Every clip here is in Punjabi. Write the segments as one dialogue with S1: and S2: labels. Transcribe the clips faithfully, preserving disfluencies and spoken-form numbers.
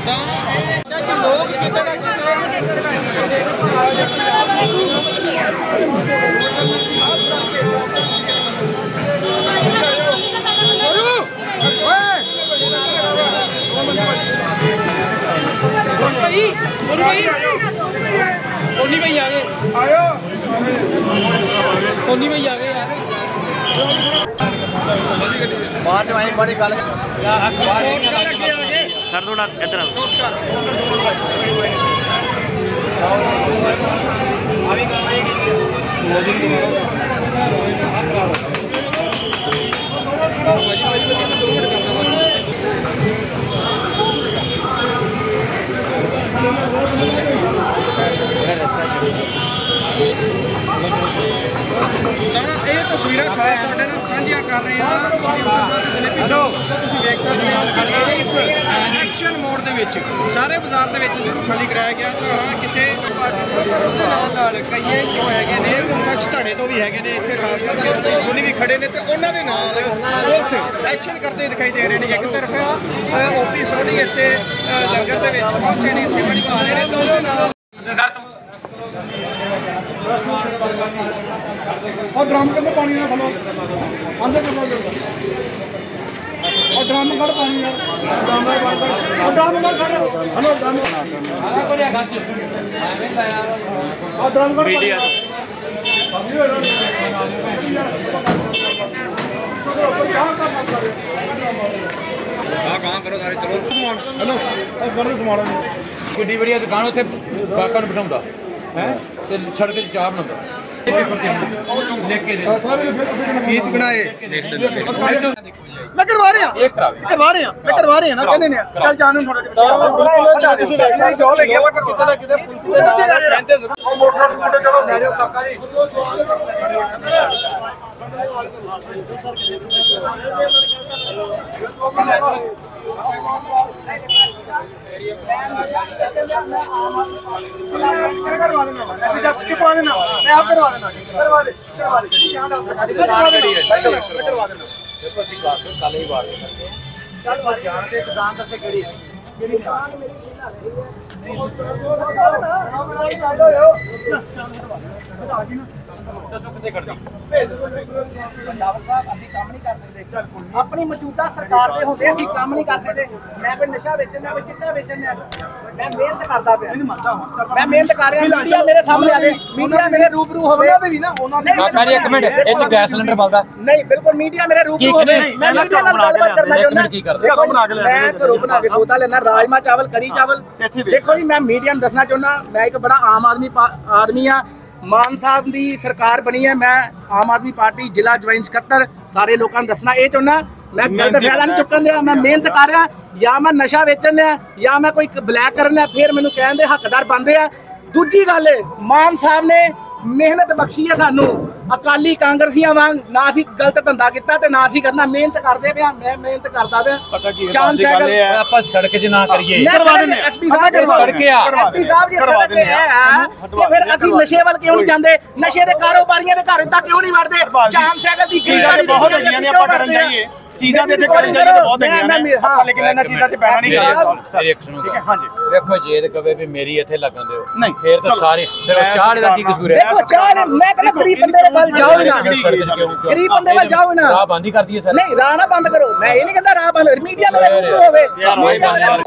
S1: सोनी भाई आ गए आयो सोनी भाई आ गए यार
S2: बाहर जो आई बड़ी गल
S3: सर थोड़ा इधर
S2: ਇਹ ਤਸਵੀਰਾਂ ਖਾਸ ਤੁਹਾਡੇ ਨਾਲ ਸਾਂਝੀਆਂ ਕਰ ਰਹੇ ਹਾਂ ਤੁਸੀਂ ਵੇਖ ਸਕਦੇ ਹੋ ਐਕਸ਼ਨ ਮੋਡ ਦੇ ਵਿੱਚ ਸਾਰੇ ਬਾਜ਼ਾਰ ਦੇ ਵਿੱਚ ਜਦੋਂ ਖਾਲੀ ਕਰਾਇਆ ਗਿਆ ਤਾਂ ਕਿਤੇ ਨਾਲ ਨਾਲ ਕਈਏ ਜੋ ਹੈਗੇ ਨੇ ਸ਼ਖਸ ਧੜੇ ਤੋਂ ਵੀ ਹੈਗੇ ਨੇ ਇੱਥੇ ਖਾਸ ਕਰਕੇ ਸੋਨੀ ਵੀ ਖੜੇ ਨੇ ਤੇ ਉਹਨਾਂ ਦੇ ਨਾਲ ਪੁਲਿਸ ਐਕਸ਼ਨ ਕਰਦੇ ਦਿਖਾਈ ਦੇ ਰਹੇ ਨੇ। ਇੱਕ ਤਰਫ ਓਪੀ ਸੋਨੀ ਇੱਥੇ ਲੰਗਰ ਦੇ ਵਿੱਚ ਪਹੁੰਚੇ ਨੇ ਸੇਵਾ ਨਿਭਾ ਰਹੇ ਨੇ ਦੋਨੋਂ ਨਾਲ और ड्रम के पानी ना खलो अंदर कर लो और ड्रम कर पानी यार ड्रम और ड्रम कर खड़े हेलो ड्रम और ड्रम कर मीडिया हां कहां करो सारे चलो हेलो और कर दो सामान
S1: किड्डी बढ़िया दुकान उत्थे गाहकां नूं बिठाउंदा है ते सड़क ते चाह बनाउंदा
S2: गीत बनाए मैं करवा रहे हैं करवा रहे हैं मैं करवा रहे हैं ना कहने ने चल जाने थोड़ा जिहा ਤੁਸੀਂ ਵੈਸੇ ਜੋ ਲੈ ਗਿਆ ਵਾ ਕਿਤੇ ਨਾ ਕਿਤੇ ਪੁਲਿਸ ਦੇ ਨਾਲ ਰੈਂਟੇ ਮੋਟਰਸਾਈਕਲ ਚਲੋ ਲੈ ਜਾਓ ਕਾਕਾ ਜੀ करवा देना चुपा देना मैं आप करवा देना करवा दे करवा दे करवा देना देखो ਅਸੀਂ ਬਾਤ ਕੱਲ ਹੀ ਬਾਤ ਕਰਦੇ ਚੱਲ ਬਾਤ ਜਾਣ ਦੇ ਦੁਕਾਨ ਦੱਸੇ ਕਿਹੜੀ ਕਿਹੜੀ ਦੁਕਾਨ ਮੇਰੀ ਕਾਢੋ ਯੋ ਦੱਸੋ ਕਿੱਥੇ ਕਰਦੀ ਪੰਜਾਬ ਸਾਹਿਬ ਅਸੀਂ ਕੰਮ ਨਹੀਂ ਕਰਦੇ ਆਪਣੀ ਮੌਜੂਦਾ ਸਰਕਾਰ ਦੇ ਹੁੰਦੇ ਅਸੀਂ ਕੰਮ ਨਹੀਂ ਕਰਦੇ ਮੈਂ ਕੋਈ ਨਸ਼ਾ ਵੇਚਣਾ ਕੋਈ ਚਿੱਟਾ ਵੇਚਣਾ ਮੈਂ ਮਿਹਨਤ ਕਰਦਾ ਪਿਆ ਮੈਂ ਮਿਹਨਤ ਕਰ ਰਿਹਾ ਮੀਡੀਆ ਮੇਰੇ ਸਾਹਮਣੇ ਆ ਗਏ ਮੀਡੀਆ ਮੇਰੇ ਰੂਬਰੂ ਹੋਵੇ ਉਹਨਾਂ ਦੇ ਵੀ ਨਾ ਉਹਨਾਂ ਦੇ
S1: ਕਾਕਾ ਜੀ ਇੱਕ ਮਿੰਟ ਇਹ ਚ ਗੈਸ ਸਿਲੰਡਰ ਬਲਦਾ
S2: ਨਹੀਂ ਬਿਲਕੁਲ ਮੀਡੀਆ ਮੇਰੇ ਰੂਬਰੂ ਹੋਵੇ ਮੈਂ ਮੀਡੀਆ ਨਾਲ ਗੱਲਬਾਤ ਕਰਨਾ ਚਾਹੁੰਦਾ
S1: ਕੀ ਕਰਦੇ
S2: ਮੈਂ ਘਰੋਂ ਬਣਾ ਕੇ ਸੌਦਾ ਲੈਣਾ ਰਾਜਮਾ ਚਾਵਲ ਕੜੀ ਚਾਵਲ ਦੇਖੋ ਜੀ ਮੈਂ ਮੀਡੀਆ ਨੂੰ ਦੱਸਣਾ ਚਾਹੁੰਦਾ ਮੈਂ ਇੱਕ ਬੜਾ ਆਮ ਆਦਮੀ ਆਦਮੀ ਆ ਮਾਨ ਸਾਹਿਬ ਦੀ ਸਰਕਾਰ ਬਣੀ ਹੈ ਮੈਂ ਆਮ ਆਦਮੀ ਪਾਰਟੀ ਜ਼ਿਲ੍ਹਾ ਜੁਆਇੰਟ ਸਕੱਤਰ ਸਾਰੇ ਲੋਕਾਂ ਨੂੰ ਦੱਸਣਾ ਇਹ ਚਾਹੁੰਦਾ ਮੈਂ ਗਲਤ ਫੈਸਲਾ ਨਹੀਂ ਚੁੱਕਣ ਦਿਆ ਮੈਂ ਮਿਹਨਤ ਕਰ ਰਿਹਾ ਜਾਂ ਮੈਂ ਨਸ਼ਾ ਵੇਚਣ ਦਿਆ ਜਾਂ ਮੈਂ ਕੋਈ ਬਲੈਕ ਕਰਨ ਦਿਆ ਫਿਰ ਮੈਨੂੰ ਕਹਿੰਦੇ ਹੱਕਦਾਰ ਬਣਦੇ ਆ। ਦੂਜੀ ਗੱਲ ਮਾਨ ਸਾਹਿਬ ਨੇ ਮਿਹਨਤ ਬਖਸ਼ੀ ਹੈ ਸਾਨੂੰ ਅਕਾਲੀ ਕਾਂਗਰਸੀਆਂ ਵਾਂਗ ਨਾ ਅਸੀਂ ਗਲਤ ਧੰਦਾ ਕੀਤਾ ਤੇ ਨਾ ਅਸੀਂ ਕਰਨਾ ਮਿਹਨਤ ਕਰਦੇ ਪਿਆ ਮੈਂ ਮਿਹਨਤ ਕਰਦਾ ਪਿਆ
S1: ਪਤਾ ਕੀ ਹੈ ਆਪਾਂ ਸੜਕ 'ਚ ਨਾ ਕਰੀਏ
S2: ਕਰਵਾ ਦਿੰਦੇ ਐਸਪੀ ਸਾਹਿਬ
S1: ਸੜਕ ਆ
S2: ਐਸਪੀ ਸਾਹਿਬ ਜੀ ਸੜਕ ਹੈ ਤੇ ਫਿਰ ਅਸੀਂ ਨਸ਼ੇ ਵੱਲ ਕਿਉਂ ਨਹੀਂ ਜਾਂਦੇ ਨਸ਼ੇ ਦੇ ਕਾਰੋਬਾਰੀਆਂ ਦੇ ਘਰ ਤੱਕ ਕਿਉਂ ਨਹੀਂ ਵੜਦੇ ਚਾਂਦ ਸਾਈਕਲ ਦੀ ਚੀਜ਼ਾਂ ਬਹੁਤ ਹੈਗੀਆਂ ਨੇ ਆਪਾਂ ਕਰਨ ਜਾਈਏ ਚੀਜ਼ਾਂ ਦੇ ਇੱਥੇ ਕਰਨ ਜਾਈਏ ਬਹੁਤ ਹੈਗੀਆਂ ਨੇ ਹਾਂ ਲੇਕਿਨ ਇਹਨਾਂ ਚੀਜ਼ਾਂ 'ਚ ਪੈਣਾ ਨਹੀਂ ਚਾਹੀਦਾ
S1: ਫਿਰ ਇੱਕ ਸੁਣੋ
S2: ਠੀਕ ਹੈ ਹਾਂਜੀ
S1: ਦੇਖੋ ਜੇ ਤੇ ਕਵੇ ਵੀ ਮੇਰੀ ਇੱਥੇ ਲੱਗਣ ਦਿਓ ਫਿਰ ਤਾਂ ਸਾਰੇ ਫਿਰ ਚਾਹ ਦਾ ਕੀ ਕਸੂਰ ਹੈ
S2: ਦੇਖੋ ਚਾਹ ਮੈਂ ਕਹਿੰਦਾ ਗਰੀਬ ਬੰਦੇ ਦੇ ਵੱਲ ਜਾਓ ਨਾ ਗਰੀਬ ਬੰਦੇ ਵੱਲ ਜਾਓ ਨਾ
S1: ਰਾਹ ਬੰਦ ਹੀ ਕਰ ਦਈਏ ਸਰ
S2: ਨਹੀਂ ਰਾਹ ਨਾ ਬੰਦ ਕਰੋ ਮੈਂ ਇਹ ਨਹੀਂ ਕਹਿੰਦਾ ਰਾਹ ਬੰਦ ਮੀਡੀਆ ਮੇਰੇ ਰੂਬਰੂ ਹੋਵੇ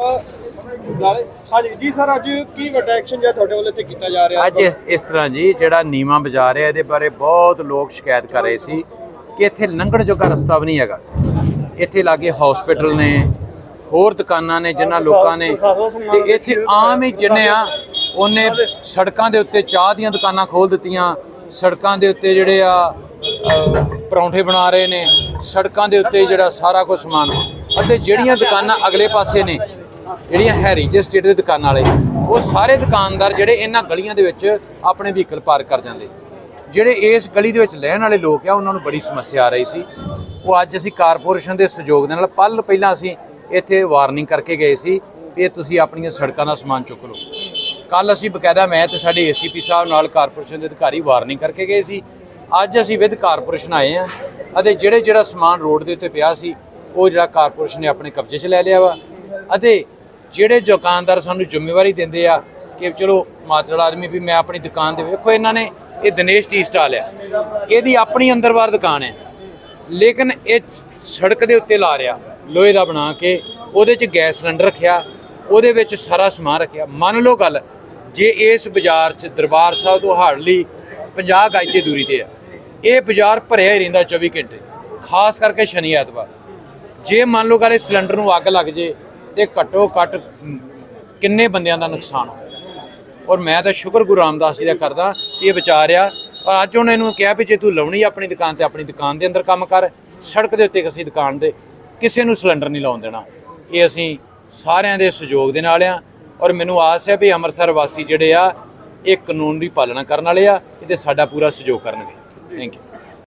S2: ਹਾਂਜੀ ਜੀ ਸਰ ਅੱਜ ਕੀ ਵੱਡਾ ਐਕਸ਼ਨ ਜਿਹੜਾ ਤੁਹਾਡੇ ਵੱਲੋਂ ਇੱਥੇ ਕੀਤਾ ਜਾ ਰਿਹਾ
S1: ਅੱਜ ਇਸ ਤਰ੍ਹਾਂ ਜੀ ਜਿਹੜਾ ਨੀਮਾ ਬਾਜ਼ਾਰ ਹੈ ਇਹਦੇ ਬਾਰੇ ਬਹੁਤ ਲੋਕ ਸ਼ਿਕਾਇਤ ਕਰ ਰਹੇ ਸੀ ਕਿ ਇੱਥੇ ਲੰਘਣ ਜੋਗਾ ਰਸਤਾ ਵੀ ਨਹੀਂ ਹੈਗਾ ਇੱਥੇ ਲਾਗੇ ਹਸਪੀਟਲ ਨੇ ਹੋਰ ਦੁਕਾਨਾਂ ਨੇ ਜਿਨ੍ਹਾਂ ਲੋਕਾਂ ਨੇ ਤੇ ਇੱਥੇ ਆਮ ਹੀ ਜਿੰਨੇ ਆ ਉਹਨੇ ਸੜਕਾਂ ਦੇ ਉੱਤੇ ਚਾਹ ਦੀਆਂ ਦੁਕਾਨਾਂ ਖੋਲ ਦਿੱਤੀਆਂ ਸੜਕਾਂ ਦੇ ਉੱਤੇ ਜਿਹੜੇ ਆ ਪਰੌਂਠੇ ਬਣਾ ਰਹੇ ਨੇ ਸੜਕਾਂ ਦੇ ਉੱਤੇ ਜਿਹੜਾ ਸਾਰਾ ਕੁਝ ਸਮਾਨ ਅਤੇ ਜਿਹੜੀਆਂ ਦੁਕਾਨਾਂ ਅਗਲੇ ਪਾਸੇ ਨੇ ਜਿਹੜੀਆਂ ਹੈਰੀਟੇਜ ਸਟੇਟ ਦੇ ਦੁਕਾਨਾਂ ਵਾਲੇ ਉਹ ਸਾਰੇ ਦੁਕਾਨਦਾਰ ਜਿਹੜੇ ਇਹਨਾਂ ਗਲੀਆਂ ਦੇ ਵਿੱਚ ਆਪਣੇ ਵਹੀਕਲ ਪਾਰਕ ਕਰ ਜਾਂਦੇ ਜਿਹੜੇ ਇਸ ਗਲੀ ਦੇ ਵਿੱਚ ਰਹਿਣ ਵਾਲੇ ਲੋਕ ਆ ਉਹਨਾਂ ਨੂੰ ਬੜੀ ਸਮੱਸਿਆ ਆ ਰਹੀ ਸੀ ਉਹ ਅੱਜ ਅਸੀਂ ਕਾਰਪੋਰੇਸ਼ਨ ਦੇ ਸਹਿਯੋਗ ਦੇ ਨਾਲ ਪਲ ਪਹਿਲਾਂ ਅਸੀਂ ਇੱਥੇ ਵਾਰਨਿੰਗ ਕਰਕੇ ਗਏ ਸੀ ਇਹ ਤੁਸੀਂ ਆਪਣੀਆਂ ਸੜਕਾਂ ਦਾ ਸਮਾਨ ਚੁੱਕ ਲਓ ਕੱਲ ਅਸੀਂ ਬਕਾਇਦਾ ਮੈਂ ਤੇ ਸਾਡੇ ਏਸੀਪੀ ਸਾਹਿਬ ਨਾਲ ਕਾਰਪੋਰੇਸ਼ਨ ਦੇ ਅਧਿਕਾਰੀ ਵਾਰਨਿੰਗ ਕਰਕੇ ਗਏ ਸੀ ਅੱਜ ਅਸੀਂ ਵਿਦ ਕਾਰਪੋਰੇਸ਼ਨ ਆਏ ਆ ਅਤੇ ਜਿਹੜੇ ਜਿਹੜਾ ਸਮਾਨ ਰੋਡ ਦੇ ਉੱਤੇ ਪਿਆ ਸੀ ਉਹ ਜਿਹੜਾ ਕਾਰਪੋਰੇਸ਼ਨ ਨੇ ਆਪਣੇ ਕਬਜ਼ੇ 'ਚ ਲੈ ਲਿਆ ਵਾ ਅਤੇ ਜਿਹੜੇ ਦੁਕਾਨਦਾਰ ਸਾਨੂੰ ਜ਼ਿੰਮੇਵਾਰੀ ਦਿੰਦੇ ਆ ਕਿ ਚਲੋ ਮਾਤੜ ਆਦਮੀ ਵੀ ਮੈਂ ਆਪਣੀ ਦੁਕਾਨ ਦੇ ਵੇਖੋ ਇਹਨਾਂ ਨੇ ਇਹ ਦਿਨੇਸ਼ ਟੀ ਸਟਾਲ ਆ ਇਹਦੀ ਆਪਣੀ ਅੰਦਰਵਾਰ ਦੁਕਾਨ ਹੈ ਲੇਕਿਨ ਇਹ ਸੜਕ ਦੇ ਉੱਤੇ ਲਾ ਰਿਹਾ ਲੋਹੇ ਦਾ ਬਣਾ ਕੇ ਉਹਦੇ 'ਚ ਗੈਸ ਸਿਲੰਡਰ ਰੱਖਿਆ ਉਹਦੇ ਵਿੱਚ ਸਾਰਾ ਸਮਾਨ ਰੱਖਿਆ। ਮੰਨ ਲਓ ਗੱਲ ਜੇ ਇਸ ਬਾਜ਼ਾਰ 'ਚ ਦਰਬਾਰ ਸਾਹਿਬ ਤੋਂ ਹਾਰਡਲੀ ਪੰਜਾਹ ਗਜ ਦੀ ਦੂਰੀ ਤੇ ਆ ਇਹ ਬਾਜ਼ਾਰ ਭਰਿਆ ਹੀ ਰਹਿੰਦਾ ਚੌਵੀ ਘੰਟੇ ਖਾਸ ਕਰਕੇ ਸ਼ਨੀ ਐਤਵਾਰ। ਜੇ ਮੰਨ ਲਓ ਗੱਲ ਇਹ ਸਿਲੰਡਰ ਨੂੰ ਅੱਗ ਲੱਗ ਜੇ ਤੇ ਘੱਟੋ ਘੱਟ ਕਿੰਨੇ ਬੰਦਿਆਂ ਦਾ ਨੁਕਸਾਨ ਹੋਇਆ। ਔਰ ਮੈਂ ਤਾਂ ਸ਼ੁਕਰ ਗੁਰੂ ਰਾਮਦਾਸ ਜੀ ਦਾ ਕਰਦਾ ਇਹ ਵਿਚਾਰਿਆ ਔਰ ਅੱਜ ਉਹਨਾਂ ਨੂੰ ਕਿਹਾ ਵੀ ਜੇ ਤੂੰ ਲਾਉਣੀ ਆਪਣੀ ਦੁਕਾਨ ਤੇ ਆਪਣੀ ਦੁਕਾਨ ਦੇ ਅੰਦਰ ਕੰਮ ਕਰ ਸੜਕ ਦੇ ਉੱਤੇ ਕਿਸੇ ਦੁਕਾਨ ਦੇ ਕਿਸੇ ਨੂੰ ਸਿਲੰਡਰ ਨਹੀਂ ਲਾਉਣ ਦੇਣਾ। ਇਹ ਅਸੀਂ ਸਾਰਿਆਂ ਦੇ ਸਹਿਯੋਗ ਦੇ ਨਾਲ ਆ ਔਰ ਮੈਨੂੰ ਆਸ ਹੈ ਵੀ ਅੰਮ੍ਰਿਤਸਰ ਵਾਸੀ ਜਿਹੜੇ ਆ ਇਹ ਕਾਨੂੰਨ ਦੀ ਪਾਲਣਾ ਕਰਨ ਵਾਲੇ ਆ ਇਹਦੇ ਸਾਡਾ ਪੂਰਾ ਸਹਿਯੋਗ ਕਰਨਗੇ। Thank you.